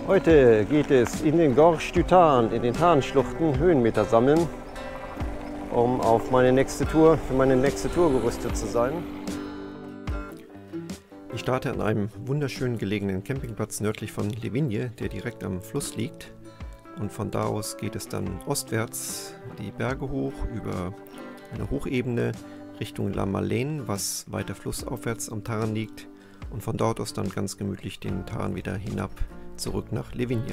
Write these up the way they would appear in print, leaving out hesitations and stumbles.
Heute geht es in den Gorges du Tarn, in den Tarnschluchten, Höhenmeter sammeln, um für meine nächste Tour gerüstet zu sein. Ich starte an einem wunderschön gelegenen Campingplatz nördlich von Livigno, der direkt am Fluss liegt. Und von da aus geht es dann ostwärts die Berge hoch über eine Hochebene Richtung La Malène, was weiter flussaufwärts am Tarn liegt. Und von dort aus dann ganz gemütlich den Tarn wieder hinab, zurück nach Livigno.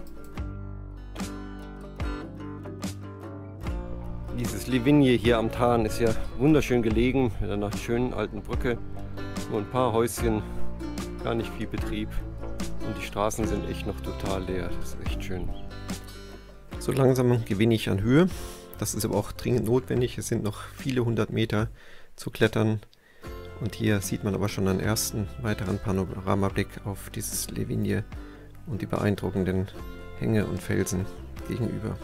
Dieses Livigno hier am Tarn ist ja wunderschön gelegen, mit einer schönen alten Brücke. Nur ein paar Häuschen, gar nicht viel Betrieb. Und die Straßen sind echt noch total leer. Das ist echt schön. So langsam gewinne ich an Höhe. Das ist aber auch dringend notwendig. Es sind noch viele hundert Meter zu klettern. Und hier sieht man aber schon einen ersten weiteren Panoramablick auf dieses Livigno und die beeindruckenden Hänge und Felsen gegenüber.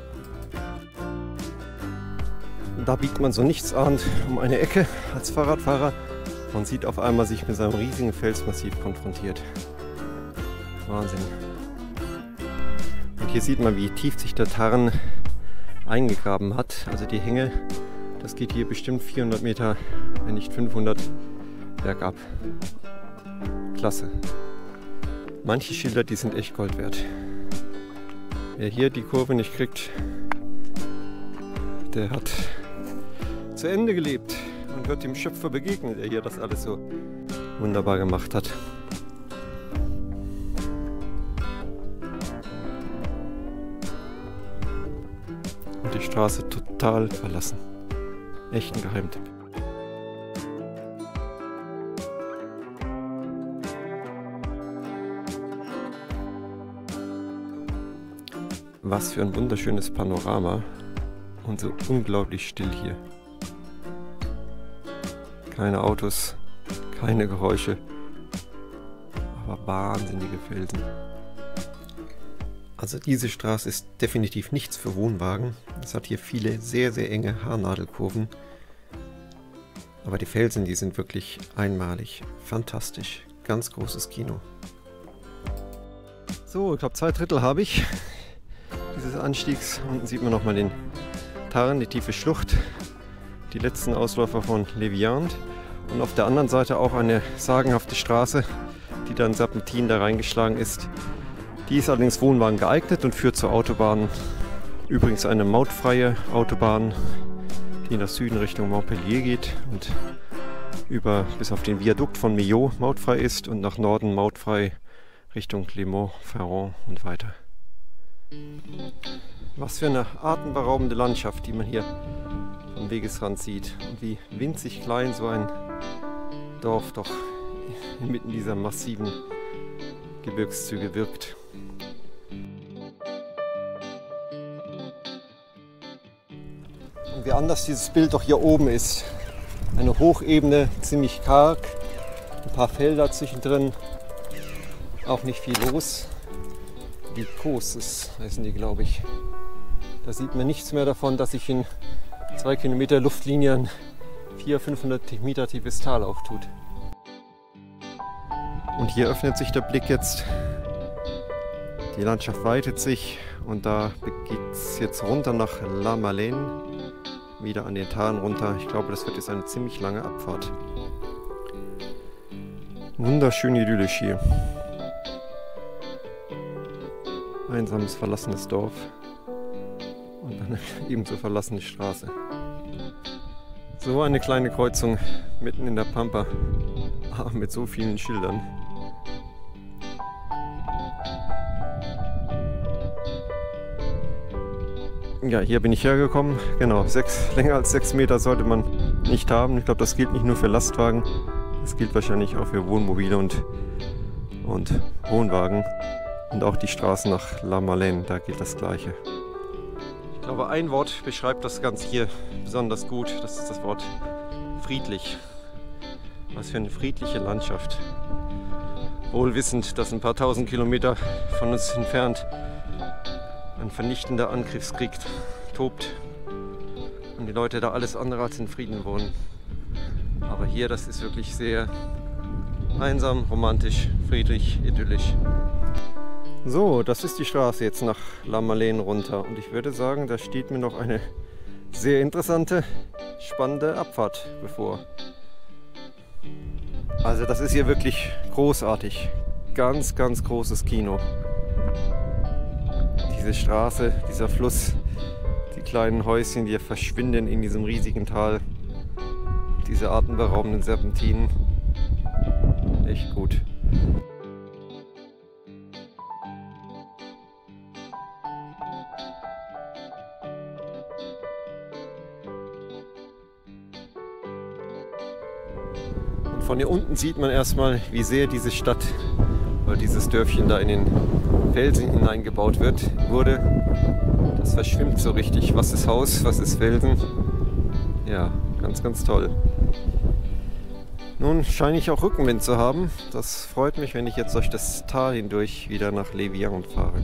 Da biegt man so nichtsahnd um eine Ecke als Fahrradfahrer und sieht auf einmal sich mit seinem riesigen Felsmassiv konfrontiert. Wahnsinn. Und hier sieht man, wie tief sich der Tarn eingegraben hat. Also die Hänge, das geht hier bestimmt 400 Meter, wenn nicht 500 bergab. Klasse. Manche Schilder, die sind echt Gold wert. Wer hier die Kurve nicht kriegt, der hat zu Ende gelebt und wird dem Schöpfer begegnen, der hier das alles so wunderbar gemacht hat. Und die Straße total verlassen. Echt ein Geheimtipp. Was für ein wunderschönes Panorama und so unglaublich still hier. Keine Autos, keine Geräusche, aber wahnsinnige Felsen. Also diese Straße ist definitiv nichts für Wohnwagen. Es hat hier viele sehr, sehr enge Haarnadelkurven. Aber die Felsen, die sind wirklich einmalig, fantastisch, ganz großes Kino. So, ich glaube 2/3 habe ich dieses Anstiegs. Unten sieht man nochmal den Tarn, die tiefe Schlucht, die letzten Ausläufer von Leviand und auf der anderen Seite auch eine sagenhafte Straße, die dann Serpentin da reingeschlagen ist. Die ist allerdings Wohnwagen geeignet und führt zur Autobahn. Übrigens eine mautfreie Autobahn, die nach Süden Richtung Montpellier geht und bis auf den Viadukt von Millau mautfrei ist und nach Norden mautfrei Richtung Clermont-Ferrand und weiter. Was für eine atemberaubende Landschaft, die man hier am Wegesrand sieht. Und wie winzig klein so ein Dorf doch inmitten dieser massiven Gebirgszüge wirkt. Und wie anders dieses Bild doch hier oben ist. Eine Hochebene, ziemlich karg, ein paar Felder zwischendrin, auch nicht viel los. Die Koses heißen die, glaube ich. Da sieht man nichts mehr davon, dass sich in 2 Kilometer Luftlinie ein 400-500 Meter tiefes Tal auftut. Und hier öffnet sich der Blick jetzt. Die Landschaft weitet sich und da geht es jetzt runter nach La Malène, wieder an den Tarn runter. Ich glaube, das wird jetzt eine ziemlich lange Abfahrt. Wunderschön idyllisch hier. Einsames, verlassenes Dorf und eine ebenso verlassene Straße. So eine kleine Kreuzung mitten in der Pampa, aber mit so vielen Schildern. Ja, hier bin ich hergekommen. Genau, länger als 6 Meter sollte man nicht haben. Ich glaube, das gilt nicht nur für Lastwagen, das gilt wahrscheinlich auch für Wohnmobile und Wohnwagen. Und auch die Straße nach La Malène, da gilt das Gleiche. Ich glaube, ein Wort beschreibt das Ganze hier besonders gut. Das ist das Wort friedlich. Was für eine friedliche Landschaft. Wohl wissend, dass ein paar tausend Kilometer von uns entfernt ein vernichtender Angriffskrieg tobt und die Leute da alles andere als in Frieden wohnen. Aber hier, das ist wirklich sehr einsam, romantisch, friedlich, idyllisch. So, das ist die Straße jetzt nach La Malène runter und ich würde sagen, da steht mir noch eine sehr interessante, spannende Abfahrt bevor. Also das ist hier wirklich großartig. Ganz, ganz großes Kino. Diese Straße, dieser Fluss, die kleinen Häuschen, die verschwinden in diesem riesigen Tal. Diese atemberaubenden Serpentinen. Echt gut. Und von hier unten sieht man erstmal, wie sehr diese Stadt oder dieses Dörfchen da in den Felsen hineingebaut wurde. Das verschwimmt so richtig. Was ist Haus, was ist Felsen? Ja, ganz, ganz toll. Nun scheine ich auch Rückenwind zu haben. Das freut mich, wenn ich jetzt durch das Tal hindurch wieder nach Les Viandes fahre.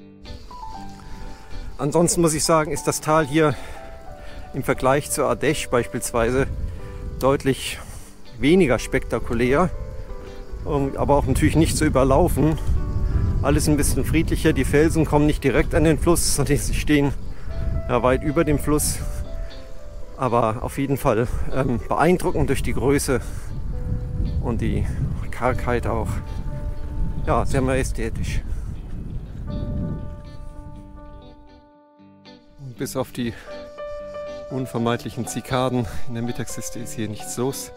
Ansonsten muss ich sagen, ist das Tal hier im Vergleich zu Ardèche beispielsweise deutlich weniger spektakulär, aber auch natürlich nicht so überlaufen. Alles ein bisschen friedlicher. Die Felsen kommen nicht direkt an den Fluss, sondern sie stehen ja weit über dem Fluss. Aber auf jeden Fall beeindruckend durch die Größe und die Kargheit auch. Ja, sehr majestätisch. Und bis auf die unvermeidlichen Zikaden in der Mittagssiste ist hier nichts los.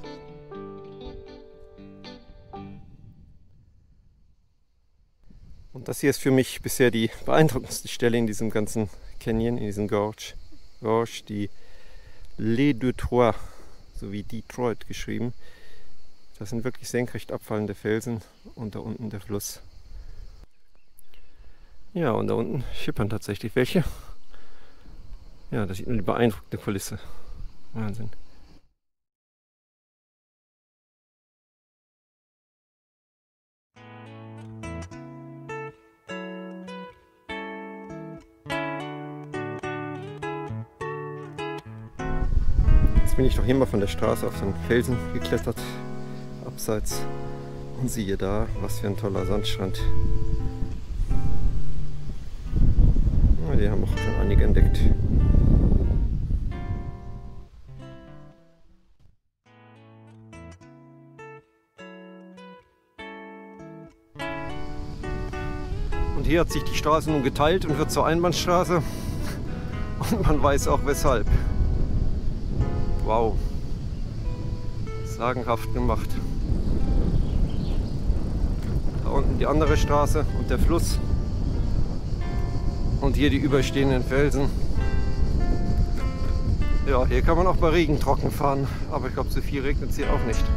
Und das hier ist für mich bisher die beeindruckendste Stelle in diesem ganzen Canyon, in diesem Gorge, die Les Deux Trois, so wie Detroit geschrieben. Das sind wirklich senkrecht abfallende Felsen und da unten der Fluss. Ja, und da unten schippern tatsächlich welche. Ja, da sieht man die beeindruckende Kulisse. Wahnsinn. Jetzt bin ich doch hier mal von der Straße auf so einen Felsen geklettert, abseits. Und siehe da, was für ein toller Sandstrand. Ja, die haben auch schon einige entdeckt. Und hier hat sich die Straße nun geteilt und wird zur Einbahnstraße. Und man weiß auch weshalb. Wow. Sagenhaft gemacht. Da unten die andere Straße und der Fluss. Und hier die überstehenden Felsen. Ja, hier kann man auch bei Regen trocken fahren. Aber ich glaube, so viel regnet es hier auch nicht.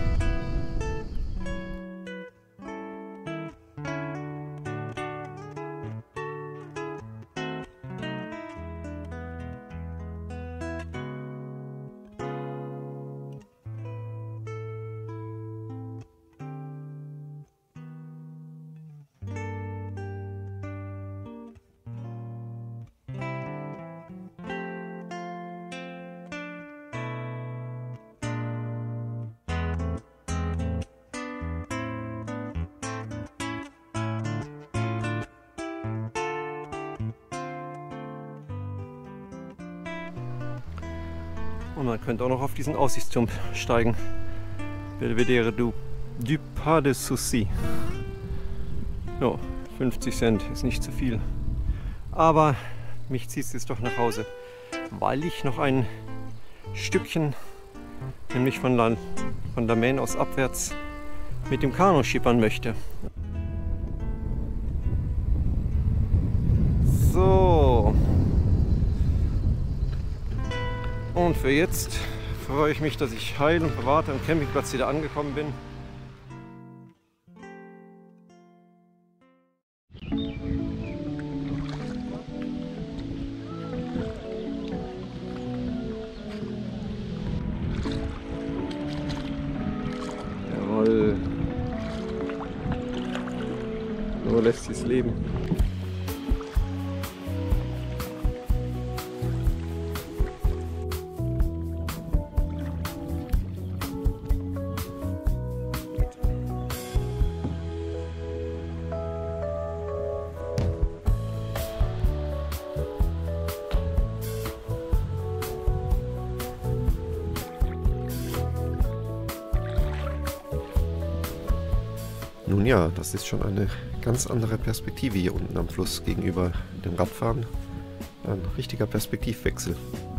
Und man könnte auch noch auf diesen Aussichtsturm steigen. Belvedere du Pas de Souci. Ja, 50 Cent ist nicht zu viel. Aber mich zieht es jetzt doch nach Hause, weil ich noch ein Stückchen, nämlich von La Maine aus abwärts, mit dem Kanu schippern möchte. So. Und für jetzt freue ich mich, dass ich heil und bewahrt am Campingplatz wieder angekommen bin. Jawohl. So lässt sich's leben. Nun ja, das ist schon eine ganz andere Perspektive hier unten am Fluss gegenüber dem Radfahren. Ein richtiger Perspektivwechsel.